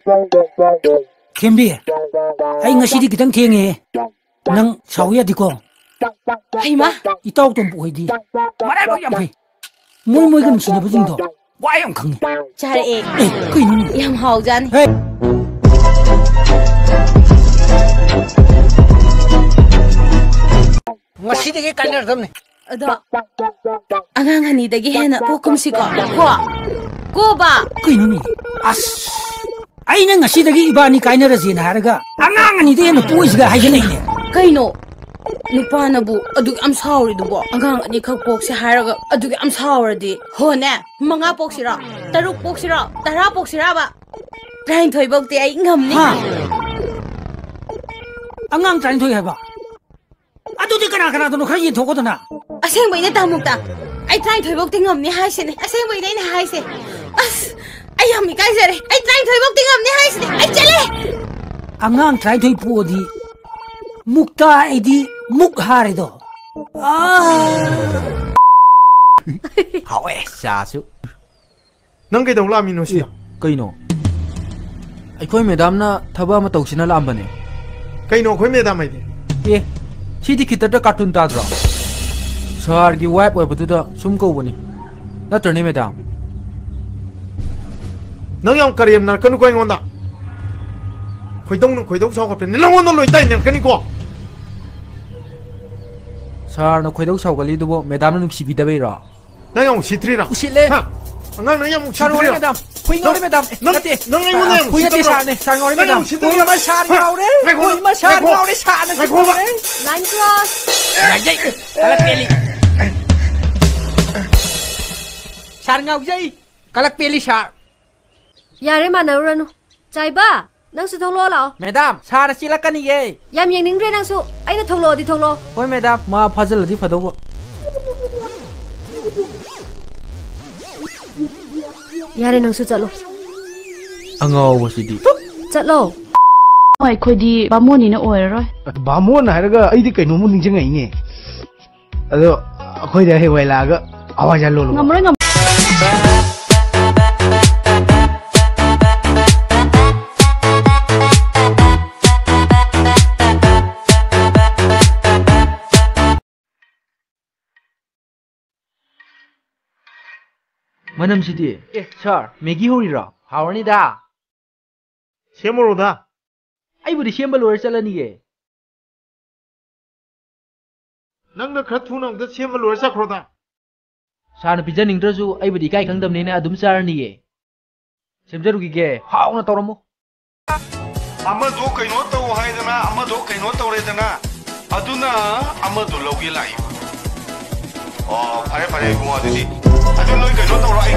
ꯊꯦꯝꯕꯤ ꯑꯩ ꯉꯁꯤꯗꯤ ꯈꯤꯇꯪ ꯊꯦꯡꯉꯦ ꯅꯪ ꯁꯥꯎ ꯌꯥꯗꯦꯀꯣ ꯍꯩꯃꯥ ꯏꯇꯥꯎ ꯇꯣꯝꯕ ꯍꯣꯏꯗꯤ ꯃꯔꯥꯏꯕꯛ ꯌꯥꯝ ꯐꯩ ꯃꯣꯏꯒ ꯅꯨꯡꯁꯤꯅꯕꯁꯤꯡꯗꯣ ꯋꯥ ꯌꯥꯝ ꯈꯪꯉꯤ ꯆꯥꯔꯛꯑꯦ ꯀꯩꯅꯣ ꯌꯥꯝ ꯍꯥꯎꯖꯥꯅꯤ ꯉꯁꯤꯗꯒꯤ ꯀꯥꯏꯅꯔꯗꯕꯅꯤ ꯑꯗꯣ ꯑꯉꯥꯡ ꯑꯅꯤꯗꯒꯤ ꯍꯦꯟꯅ ꯄꯣꯛꯀꯨꯝꯁꯤꯀꯣ ꯀꯣꯕ ꯀꯩꯅꯣꯅꯦ ꯑꯁ ꯑꯩꯅ ꯉꯁꯤꯗꯒꯤ ꯏꯕꯥꯅꯤ ꯀꯥꯏꯅꯔꯁꯦꯅ ꯍꯥꯏꯔꯒ ꯑꯉꯥꯡ ꯑꯅꯤꯗ ꯍꯦꯟꯅ ꯄꯣꯛꯏꯁꯤꯒ ꯍꯥꯏꯖꯜꯂꯛꯏꯅꯦ ꯀꯩꯅꯣ ꯅꯨꯄꯥꯅꯕꯨ ꯑꯗꯨꯛ ꯌꯥꯝ ꯁꯥꯎꯔꯤꯗꯨꯕꯣ ꯑꯉꯥꯡ ꯑꯅꯤꯈꯛ ꯄꯣꯛꯁꯦ ꯍꯥꯏꯔꯒ ꯑꯗꯨꯛ ꯌꯥꯝ ꯁꯥꯎꯔꯗꯤ ꯍꯣꯅꯦ 5 ꯄꯣꯛꯁꯤꯔꯣ 6 ꯄꯣꯛꯁꯤꯔꯣ 10 ꯄꯣꯛꯁꯤꯔꯕ 19 ꯐꯧꯗꯤ ꯑꯩ ꯉꯝꯅꯤ ꯑꯉꯥꯡ 19 ꯍꯥꯏꯕ ꯑꯗꯨꯗꯤ ꯀꯅꯥꯗꯅꯣ ꯈꯔ ꯌꯦꯟꯊꯣꯛꯀꯗꯅ ꯑꯁꯦꯡꯕꯩꯅꯦ ꯇꯥꯃꯨꯛꯇ ꯑꯩ 19 ꯐꯧꯗꯤ ꯉꯝꯅꯤ ꯍꯥꯏꯁꯤꯅꯦ ꯑꯁꯦꯡꯕꯩꯅꯦ ꯑꯩꯅ ꯍꯥꯏꯁꯦ ꯑꯁ ꯑꯩ ꯌꯥꯝ ꯏꯀꯥꯏꯖꯔꯦ ꯑꯩ 19 ꯐꯧꯗꯤ ꯉꯝꯅꯤ ꯍꯥꯏꯁꯤꯅꯦ ꯑꯩ ꯆꯠꯂꯦ ꯑꯉꯥꯡ 19 ꯄꯣꯛꯑꯗꯤ ꯃꯨꯛꯇ ꯑꯩꯗꯤ ꯃꯨꯛ ꯍꯥꯔꯦꯗꯣ ꯍꯥꯎꯋꯦ ꯆꯥꯁꯨ ꯅꯪ ꯀꯩꯗꯧ ꯂꯥꯛꯑꯃꯤꯅꯣ ꯁꯤꯗ ꯀꯩꯅꯣ ꯑꯩꯈꯣꯏ ꯃꯦꯗꯥꯝꯅ ꯊꯕꯛ ꯑꯃ ꯇꯧꯁꯤꯅ ꯂꯥꯛꯑꯝꯕꯅꯦ ꯀꯩꯅꯣ ꯑꯩꯈꯣꯏ ꯃꯦꯗꯥꯝ ꯍꯥꯏꯗꯤ ꯑꯦ ꯁꯤꯗꯤ ꯈꯤꯇꯗ ꯀꯥꯔꯇꯨꯟ ꯇꯥꯗ꯭ꯔꯣ ꯁꯍꯔꯒꯤ ꯋꯥꯏꯞ ꯑꯣꯏꯕꯗꯨꯗ ꯁꯨꯝ ꯀꯧꯕꯅꯤ ꯅꯠꯇ꯭ꯔꯅꯦ ꯃꯦꯗꯥꯝ ꯅꯪ ꯌꯥꯝ ꯀꯔꯦꯝ ꯅꯔꯛꯀꯅꯨꯀꯣ ꯑꯩꯉꯣꯟꯗ ꯈꯣꯏꯗꯧ ꯁꯥꯎꯒꯠꯄꯅꯤ ꯅꯪꯉꯣꯟꯗ ꯂꯣꯏ ꯇꯥꯏꯅꯔꯛꯀꯅꯤꯀꯣ ꯁꯍꯔꯅ ꯈꯣꯏꯗꯧ ꯁꯥꯎꯒꯠꯂꯤꯗꯨꯕꯨ ꯃꯦꯗꯥꯝꯅ ꯅꯨꯡꯁꯤꯕꯤꯗꯕꯩꯔꯣ ꯅꯪ ꯌꯥꯝ ꯎꯁꯤꯠꯇ꯭ꯔꯤꯔꯥ ꯎꯁꯤꯠꯂꯦ ꯑꯉꯥꯡ ꯅꯪ ꯌꯥꯝ ꯁꯥꯔꯉꯧꯔꯦ ꯎꯁꯤꯠꯇ꯭ꯔꯤꯔꯥ ꯃꯦꯗꯥꯝ ꯍꯨꯏ ꯉꯧꯔꯦ ꯃꯦꯗꯥꯝ ꯅꯠꯇꯦ ꯅꯪ ꯑꯩꯉꯣꯟꯗ ꯌꯥꯝ ꯍꯨꯏ ꯅꯠꯇꯦ ꯎꯁꯤꯠꯇꯕ꯭ꯔꯣ ꯁꯥꯔꯅꯦ ꯁꯥꯔ ꯉꯧꯔꯦ ꯅꯪ ꯌꯥꯝ ꯃꯦꯗꯥꯝ ꯎꯁꯤꯠꯇꯕ꯭ꯔꯣ ꯍꯨꯏ ꯑꯃ ꯁꯥꯔ ꯉꯧꯔꯦ ꯍꯨꯏ ꯑꯃ ꯁꯥꯔ ꯉꯧꯔꯦ ꯁꯥꯔꯅ ꯉꯧꯔꯦ 9 cross ꯉꯥꯏꯖꯩ ꯀꯂꯛ ꯄꯦꯜꯂꯤ ꯁꯥꯔ ꯉꯥꯎꯖꯩ ꯀꯂꯛ ꯄꯦꯜꯂꯤ ꯁꯥꯔ ꯌꯥꯔꯦ ꯃꯥꯟꯅꯔꯨꯔꯅꯨ ꯆꯥꯏꯕ ꯅꯪꯁꯨ ꯊꯣꯛꯂꯛꯑꯣ ꯂꯥꯛꯑꯣ ꯃꯦꯗꯥꯝ ꯁꯥꯔꯅ ꯆꯦꯜꯂꯛꯀꯅꯤꯌꯦ ꯌꯥꯝ ꯌꯦꯡꯅꯤꯡꯗ꯭ꯔꯦ ꯅꯪꯁꯨ ꯑꯩꯅ ꯊꯣꯛꯂꯛꯑꯣꯗꯤ ꯊꯣꯛꯂꯛꯑꯣ ꯍꯣꯏ ꯃꯦꯗꯥꯝ ꯃꯥ ꯐꯥꯖꯤꯜꯂꯗꯤ ꯐꯗꯧꯕ ꯌꯥꯔꯦ ꯅꯪꯁꯨ ꯆꯠꯂꯣ ꯑꯉꯥꯎꯕꯁꯤꯗꯤ ꯆꯠꯂꯣ ꯑꯩꯈꯣꯏꯗꯤ ꯕꯥꯃꯣꯟꯅꯤꯅ ꯑꯣꯏꯔꯔꯣꯏ ꯕꯥꯃꯣꯟ ꯍꯥꯏꯔꯒ ꯑꯩꯗꯤ ꯀꯩꯅꯣꯝꯃ ꯅꯤꯡꯁꯤꯡꯉꯛꯏꯅꯦ ꯑꯗꯣ ꯑꯩꯈꯣꯏꯗ ꯍꯦꯛꯋꯥꯏ ꯂꯥꯛꯑꯒ ꯍꯋꯥꯏꯖꯥꯔ ꯂꯣꯜꯂꯨ ꯉꯝꯃꯔꯣꯏ ꯃꯅꯝꯁꯤꯗꯤ ꯁꯥꯔ ꯃꯦꯒꯤ ꯍꯧꯔꯤꯔꯣ ꯍꯥꯎꯔꯅꯤꯗ ꯁꯦꯝꯃꯨꯔꯣꯗ ꯑꯩꯕꯨꯗꯤ ꯁꯦꯝꯕ ꯂꯣꯏꯔ ꯆꯠꯂꯅꯤꯌꯦ ꯅꯪꯅ ꯈꯔ ꯊꯨꯅ ꯑꯝꯇ ꯁꯦꯝꯕ ꯂꯣꯏꯔ ꯆꯠꯈ꯭ꯔꯣꯗ ꯁꯥꯔꯅ ꯄꯤꯖꯅꯤꯡꯗ꯭ꯔꯁꯨ ꯑꯩꯕꯨꯗꯤ ꯏꯀꯥꯏ ꯈꯪꯗꯕꯅꯤꯅ ꯑꯗꯨꯝ ꯆꯥꯔꯅꯤꯌꯦ ꯁꯦꯝꯖꯔꯨꯈꯤꯒꯦ ꯍꯥꯎꯅ ꯇꯧꯔꯝꯃꯨ ꯑꯃꯗꯣ ꯀꯩꯅꯣ ꯇꯧ ꯍꯥꯏꯗꯅ ꯑꯃꯗꯣ ꯀꯩꯅꯣ ꯇꯧꯔꯦꯗꯅ ꯑꯗꯨꯅ ꯑꯃꯗꯣ ꯂꯧꯒꯦ ꯂꯥꯛꯏ ꯑꯣ ꯐꯔꯦ ꯏꯕꯨꯡꯉꯣ ꯑꯗꯨꯗꯤ ꯑꯗꯨ ꯅꯣꯏ ꯀꯩꯅꯣ ꯇꯧꯔꯣ ꯑꯩ